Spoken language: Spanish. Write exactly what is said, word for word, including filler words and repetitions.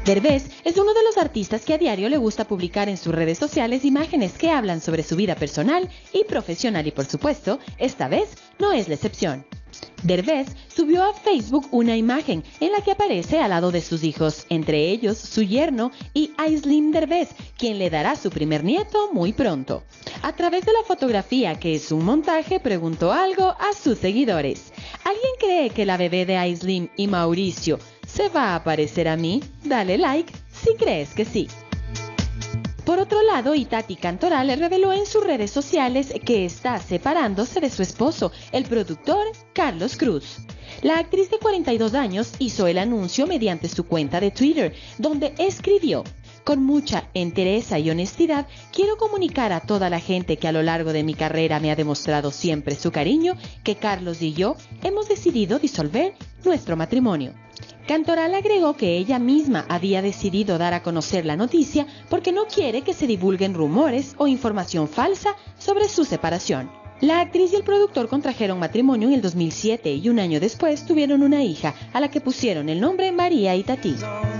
Derbez es uno de los artistas que a diario le gusta publicar en sus redes sociales imágenes que hablan sobre su vida personal y profesional y, por supuesto, esta vez no es la excepción. Derbez subió a Facebook una imagen en la que aparece al lado de sus hijos, entre ellos su yerno y Aisling Derbez, quien le dará su primer nieto muy pronto. A través de la fotografía, que es un montaje, preguntó algo a sus seguidores. ¿Alguien cree que la bebé de Aisling y Mauricio se va a parecer a mí? Dale like si crees que sí. Por otro lado, Itatí Cantoral reveló en sus redes sociales que está separándose de su esposo, el productor Carlos Cruz. La actriz de cuarenta y dos años hizo el anuncio mediante su cuenta de Twitter, donde escribió: "Con mucha entereza y honestidad, quiero comunicar a toda la gente que a lo largo de mi carrera me ha demostrado siempre su cariño, que Carlos y yo hemos decidido disolver nuestro matrimonio". Cantoral agregó que ella misma había decidido dar a conocer la noticia porque no quiere que se divulguen rumores o información falsa sobre su separación. La actriz y el productor contrajeron matrimonio en el dos mil siete y un año después tuvieron una hija, a la que pusieron el nombre María Itatí.